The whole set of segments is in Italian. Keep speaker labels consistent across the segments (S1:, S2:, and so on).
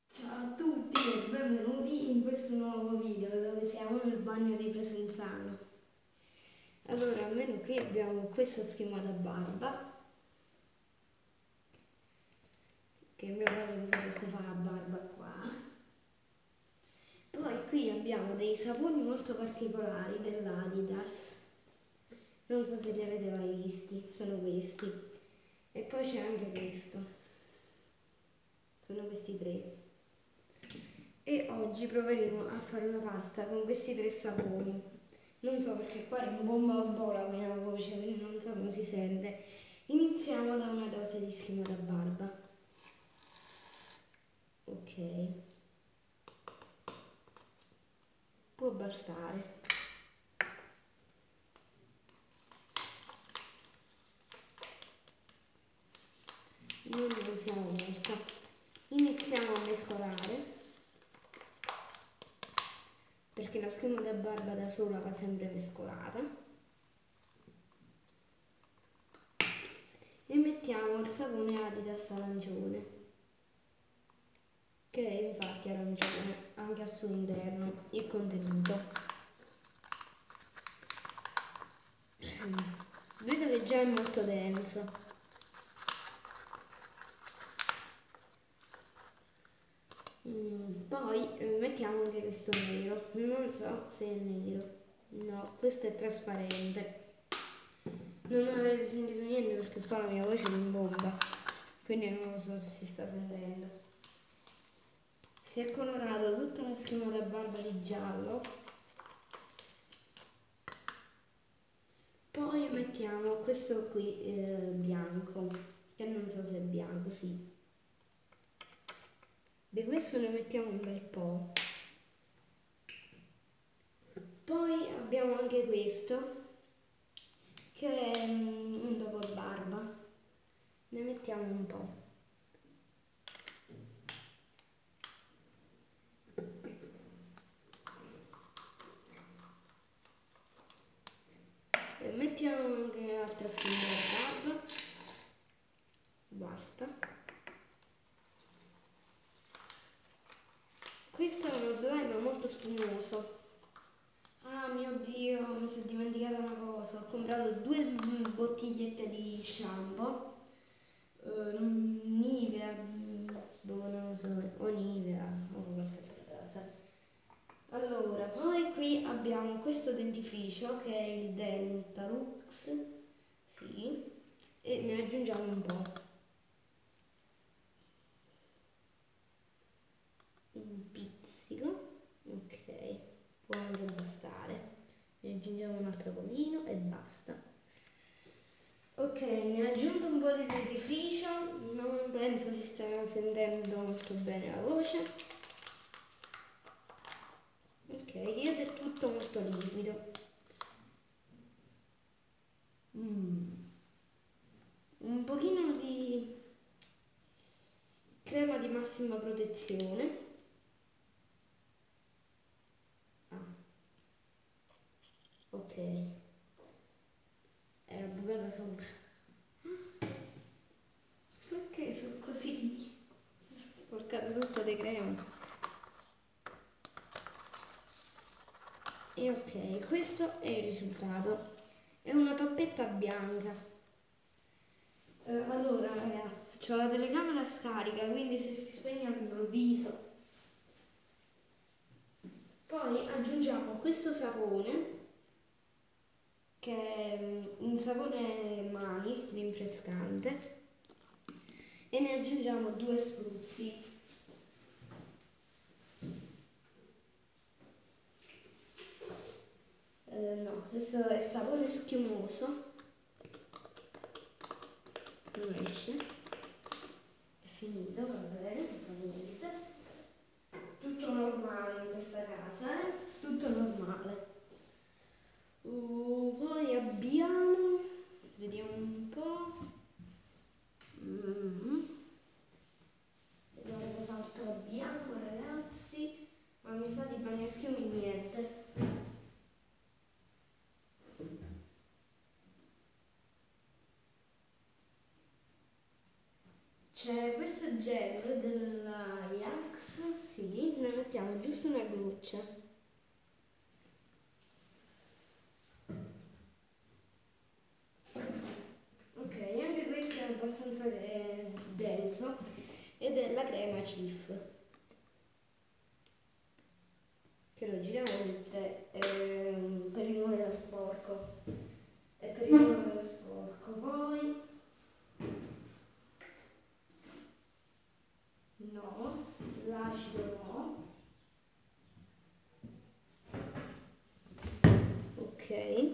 S1: Ciao a tutti e benvenuti in questo nuovo video dove siamo nel bagno di Presenzano. Allora, almeno qui abbiamo questa schiumata barba che mio padre usa per fare la barba qua. Poi qui abbiamo dei saponi molto particolari dell'Adidas. Non so se li avete mai visti, sono questi. E poi c'è anche questo. Sono questi tre. E oggi proveremo a fare una pasta con questi tre saponi. Non so perché qua rimbomba un po' la mia voce, quindi non so come si sente. Iniziamo da una dose di schiuma da barba. Ok, può bastare. Non ne usiamo molto. Iniziamo a mescolare perché la schiuma da barba da sola va sempre mescolata. E mettiamo il sapone Adidas arancione, che è infatti arancione anche al suo interno, il contenuto. Vedo che già è molto denso. Poi mettiamo anche questo nero, non so se è nero, no, questo è trasparente. Non avete sentito niente perché qua la mia voce rimbomba, quindi non lo so se si sta sentendo. Si è colorato tutta la schiuma da barba di giallo. Poi mettiamo questo qui bianco, che non so se è bianco, sì. Di questo ne mettiamo un bel po'. Poi abbiamo anche questo, che è un dopobarba. Ne mettiamo un po'. E mettiamo anche altra schiuma da barba. Basta. Questo è uno slime molto spumoso. Ah mio Dio, mi sono dimenticata una cosa. Ho comprato due bottigliette di shampoo. Nivea, boh, non lo so, o Nivea, o qualche altra cosa. Allora, poi qui abbiamo questo dentifricio che è il Dentalux, sì, e ne aggiungiamo un po'. Un pizzico, ok, può anche bastare. Ne aggiungiamo un altro pochino e basta. Ok, ne ho aggiunto un po' di dentifricio, non penso si stia sentendo molto bene la voce. Ok, ed è tutto molto liquido. Un pochino di crema di massima protezione. Ah, ok, era bucata sopra. Perché sono così? Mi sono sporcato tutto di crema. E ok, questo è il risultato. È una pappetta bianca. Allora, ragazzi, ho la telecamera scarica, quindi se si spegne all'improvviso. Poi aggiungiamo questo sapone, che è un sapone mani, rinfrescante, e ne aggiungiamo due spruzzi. No, questo è sapone schiumoso, non esce, è finito, va bene, non fa niente. Tutto normale in questa casa, tutto normale. Poi abbiamo, vediamo un po'. Mm. Vediamo cos'altro abbiamo, ragazzi. Ma mi sa di bagnoschiumi niente. C'è questo gel dell'Ajax della crema Cif, che logicamente per rimuovere lo sporco e per rimuovere lo sporco. Poi no, l'acido no. Ok,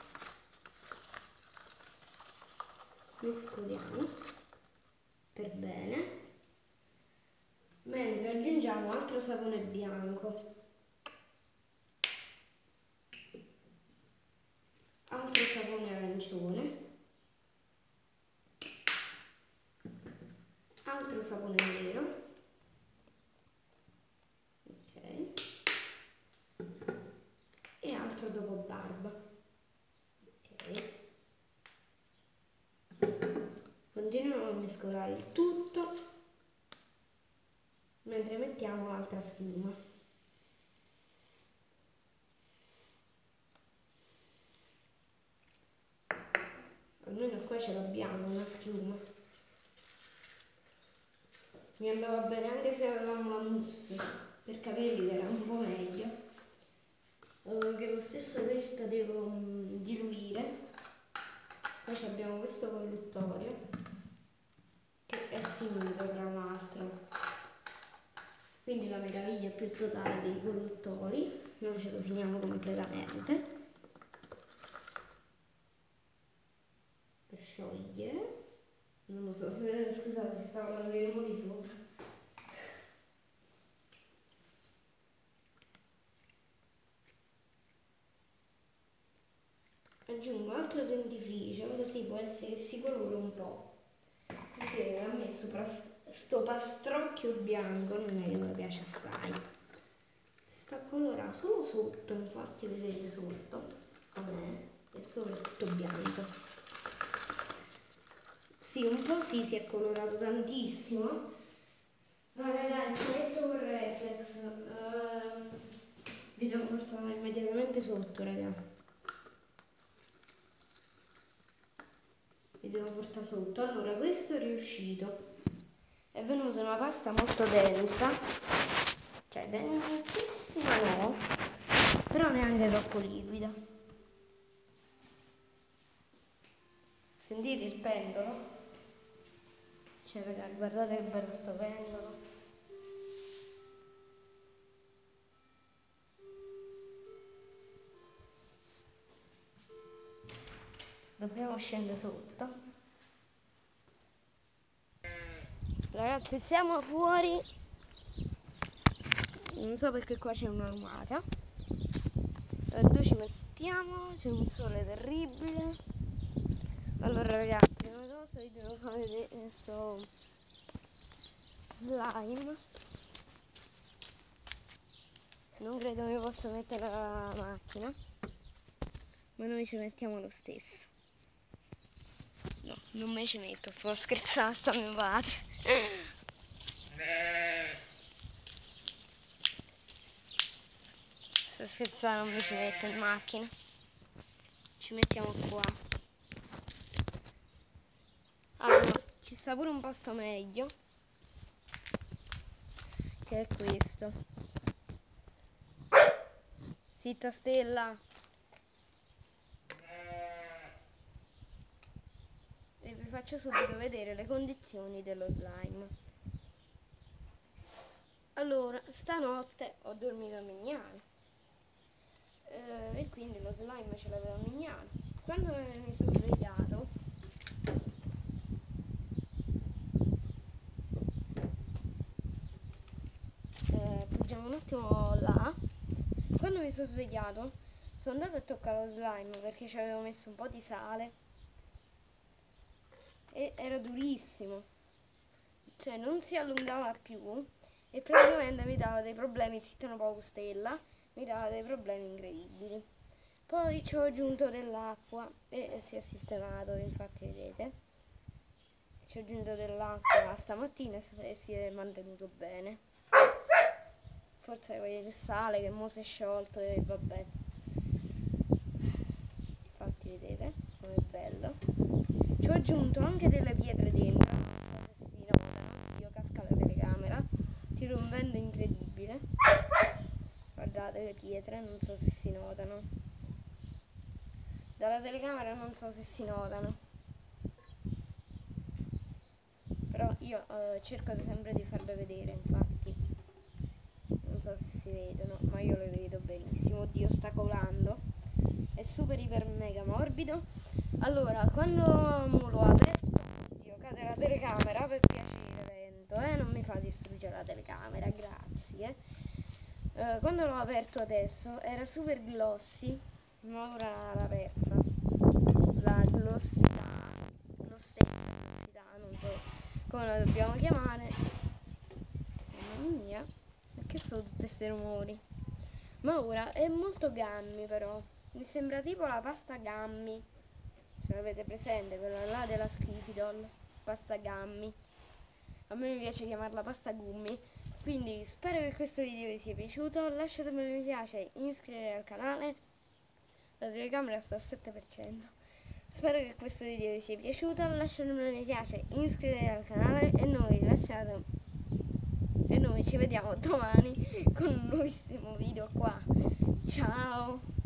S1: mescoliamo per bene, mentre aggiungiamo altro sapone bianco, altro sapone arancione, altro sapone nero, ok, e altro dopo barba, ok. Continuiamo a mescolare il tutto mentre mettiamo l'altra schiuma. Almeno qua ce l'abbiamo una schiuma. Mi andava bene anche se avevamo la mousse per capelli, che era un po' meglio. Che lo stesso questa devo diluire. Poi abbiamo questo colluttorio che è finito, tra l'altro, quindi la meraviglia più totale dei colluttori. Noi ce lo finiamo completamente per sciogliere. Non lo so, scusate, mi stavo guardando i rumori sopra. Aggiungo altro dentifricio, così può essere che si colora un po', perché a me sto pastrocchio bianco non è che mi piace assai. Si sta colorando solo sotto, infatti vedete sotto com'è, è solo tutto bianco. Sì, un po' sì, si è colorato tantissimo. Ma ragazzi, metto con reflex, vi devo portare immediatamente sotto, ragazzi. Vi devo portare sotto. Allora, questo è riuscito. È venuta una pasta molto densa, cioè densissima no, però neanche troppo liquida. Sentite il pendolo? Cioè ragazzi, guardate che bello sto pendolo. Dobbiamo scendere sotto. Ragazzi, siamo fuori. Non so perché qua c'è una lumaca. Dove ci mettiamo? C'è un sole terribile. Allora ragazzi, prima cosa vi devo fare vedere questo slime. Non credo che possa mettere la macchina, ma noi ci mettiamo lo stesso. No, non me ci metto, sto scherzando, sta mio padre. Sto scherzando, non mi ci metto in macchina. Ci mettiamo qua. Allora, ci sta pure un posto meglio, che è questo. Zitta Stella. E vi faccio subito vedere le condizioni dello slime. Allora, stanotte ho dormito a Mignano e quindi lo slime ce l'avevo a Mignano. Quando mi sono svegliato, poggiamo un attimo là. Quando mi sono svegliato sono andata a toccare lo slime perché ci avevo messo un po' di sale e era durissimo, cioè non si allungava più e praticamente mi dava dei problemi, zittano poco Stella, mi dava dei problemi incredibili. Poi ci ho aggiunto dell'acqua e si è sistemato, infatti vedete, ci ho aggiunto dell'acqua stamattina e si è mantenuto bene. Forse il sale che mo si è sciolto e vabbè. Infatti vedete com'è bello. Ci ho aggiunto anche delle pietre dentro, non so se si notano, io casca la telecamera. giro un vento incredibile. Guardate le pietre, non so se si notano. Dalla telecamera non so se si notano. Però io cerco sempre di farle vedere, infatti. Non so se si vedono, ma io le vedo benissimo. Oddio, sta colando. È super iper mega morbido. Allora, quando l'ho aperto, oddio, cade la telecamera, per piacere, vento, non mi fa distruggere la telecamera, grazie. Quando l'ho aperto adesso era super glossy, ma ora l'ha persa. La glossità, glossità, non so come la dobbiamo chiamare. Mamma mia, che sono tutti questi rumori? Ma ora è molto gammy, però mi sembra tipo la pasta gammy. Ce l'avete presente, quella là della Skifidol, pasta gammy. A me mi piace chiamarla pasta gummi. Quindi spero che questo video vi sia piaciuto. Lasciatemi un mi piace, iscrivetevi al canale. La telecamera sta al 7%. Spero che questo video vi sia piaciuto. Lasciatemi un mi piace, iscrivetevi al canale. E noi ci vediamo domani con un nuovissimo video qua. Ciao!